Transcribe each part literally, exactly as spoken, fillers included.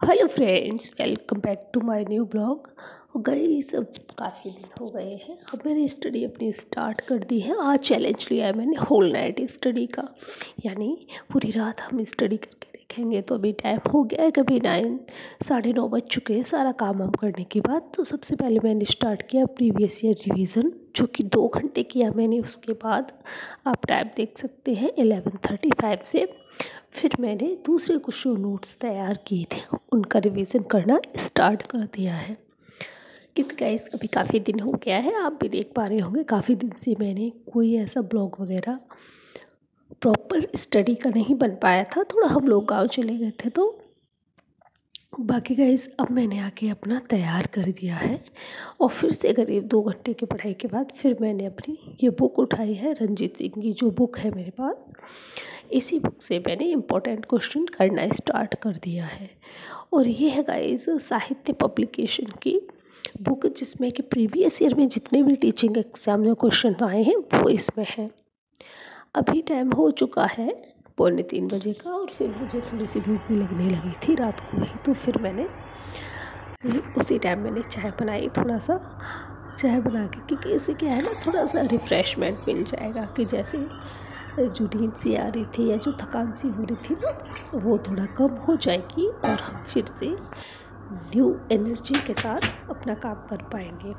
Hello friends, welcome back to my new blog. Guys, अब काफ़ी दिन हो गए हैं, अब मैंने स्टडी अपनी स्टार्ट कर दी है। आज चैलेंज लिया है मैंने होल नाइट स्टडी का, यानी पूरी रात हम स्टडी करके देखेंगे। तो अभी टाइम हो गया है, कभी नाइन साढ़े नौ बज चुके हैं सारा काम वाम करने के बाद। तो सबसे पहले मैंने स्टार्ट किया प्रीवियस ईयर रिवीजन, जो कि दो घंटे किया मैंने। उसके बाद आप टाइम देख सकते हैं एलेवन थर्टी फाइव से फिर मैंने दूसरे कुछ जो नोट्स तैयार किए थे उनका रिवीजन करना स्टार्ट कर दिया है। क्योंकि गाइस अभी काफ़ी दिन हो गया है, आप भी देख पा रहे होंगे काफ़ी दिन से मैंने कोई ऐसा ब्लॉग वगैरह प्रॉपर स्टडी का नहीं बन पाया था। थोड़ा हम लोग गांव चले गए थे, तो बाकी गाइस अब मैंने आके अपना तैयार कर दिया है। और फिर से करीब दो घंटे की पढ़ाई के बाद फिर मैंने अपनी ये बुक उठाई है, रंजीत सिंह की जो बुक है मेरे पास। इसी बुक से मैंने इम्पोर्टेंट क्वेश्चन करना स्टार्ट कर दिया है। और ये है गाइस साहित्य पब्लिकेशन की बुक, जिसमें कि प्रीवियस ईयर में जितने भी टीचिंग एग्जाम में क्वेश्चन आए हैं वो इसमें है। अभी टाइम हो चुका है पौने तीन बजे का, और फिर मुझे थोड़ी सी भूख भी लगने लगी थी रात को ही। तो फिर मैंने उसी टाइम मैंने चाय बनाई, थोड़ा सा चाय बना के, क्योंकि इससे क्या है ना, थोड़ा सा रिफ़्रेशमेंट मिल जाएगा। कि जैसे जो नींद सी आ रही थी या जो थकान सी हो रही थी ना, वो थोड़ा कम हो जाएगी और हम फिर से न्यू एनर्जी के साथ अपना काम कर पाएंगे।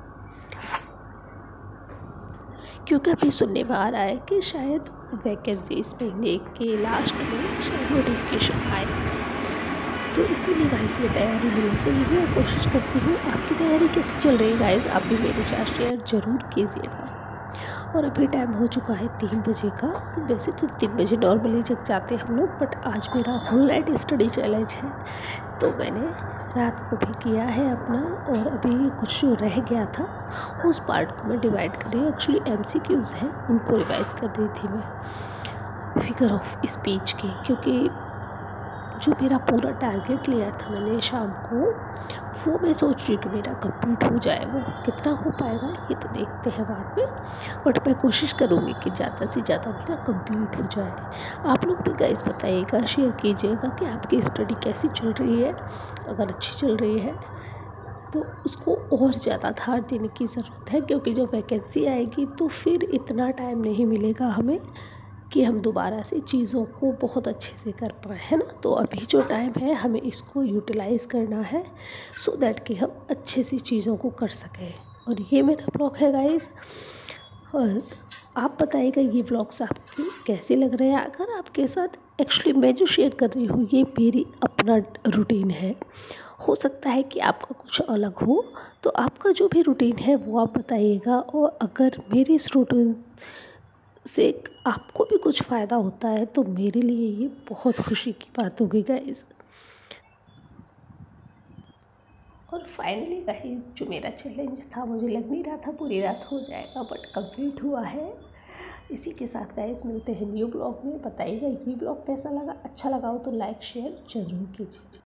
क्योंकि अभी सुनने में आ रहा है कि शायद वैकेंसी इस महीने के लास्ट में शायद नोटिफिकेशन आए, तो इसीलिए गाइस में तैयारी में लग गई हूँ। कोशिश करती हूँ। आपकी तैयारी कैसी चल रही है गाइस? आप भी मेरे साथ शेयर ज़रूर कीजिएगा। और अभी टाइम हो चुका है तीन बजे का। वैसे तो तीन बजे नॉर्मली जग जाते हैं हम लोग, बट आज मेरा होल नाइट स्टडी चैलेंज है, तो मैंने रात को भी किया है अपना। और अभी कुछ रह गया था, उस पार्ट को मैं डिवाइड कर रही हूँ। एक्चुअली एमसीक्यूज़ हैं, उनको रिवाइज कर रही थी मैं फिगर ऑफ स्पीच के, क्योंकि जो मेरा पूरा टारगेट लिया था मैंने शाम को, वो मैं सोच रही हूँ कि मेरा कंप्लीट हो जाए। वो कितना हो पाएगा ये तो देखते हैं बाद में, बट मैं कोशिश करूँगी कि ज़्यादा से ज़्यादा मेरा कंप्लीट हो जाए। आप लोग भी गाइस बताइएगा, शेयर कीजिएगा कि आपकी स्टडी कैसी चल रही है। अगर अच्छी चल रही है तो उसको और ज़्यादा धार देने की ज़रूरत है, क्योंकि जब वैकेंसी आएगी तो फिर इतना टाइम नहीं मिलेगा हमें कि हम दोबारा से चीज़ों को बहुत अच्छे से कर पाएँ, है ना। तो अभी जो टाइम है हमें इसको यूटिलाइज़ करना है, सो दैट कि हम अच्छे से चीज़ों को कर सकें। और ये मेरा ब्लॉग है गाइस, और आप बताइएगा ये ब्लॉग्स आपके कैसे लग रहे हैं। अगर आपके साथ एक्चुअली मैं जो शेयर कर रही हूँ ये मेरी अपना रूटीन है, हो सकता है कि आपका कुछ अलग हो, तो आपका जो भी रूटीन है वो आप बताइएगा। और अगर मेरे इस रूटीन से आपको भी कुछ फ़ायदा होता है तो मेरे लिए ये बहुत खुशी की बात होगी गाइस। और फाइनली गाइस, जो मेरा चैलेंज था, मुझे लग नहीं रहा था पूरी रात हो जाएगा, बट कंप्लीट हुआ है। इसी के साथ गाइस मिलते हैं न्यू ब्लॉग में। बताइएगा ये ब्लॉग कैसा लगा, अच्छा लगा हो तो लाइक शेयर ज़रूर कीजिए।